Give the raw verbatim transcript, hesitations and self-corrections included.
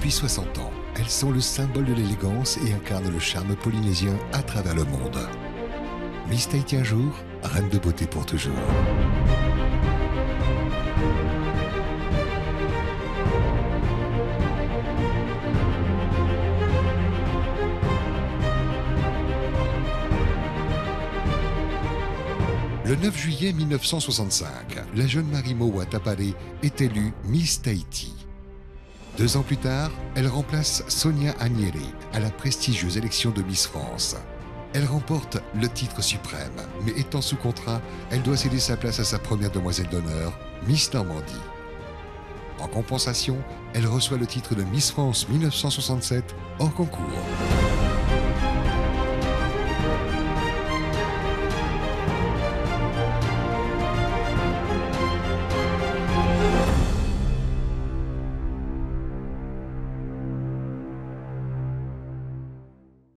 Depuis soixante ans, elles sont le symbole de l'élégance et incarnent le charme polynésien à travers le monde. Miss Tahiti un jour, reine de beauté pour toujours. Le neuf juillet mille neuf cent soixante-cinq, la jeune Marimoa Tapare est élue Miss Tahiti. Deux ans plus tard, elle remplace Sonia Agnelli à la prestigieuse élection de Miss France. Elle remporte le titre suprême, mais étant sous contrat, elle doit céder sa place à sa première demoiselle d'honneur, Miss Normandie. En compensation, elle reçoit le titre de Miss France mille neuf cent soixante-sept hors concours.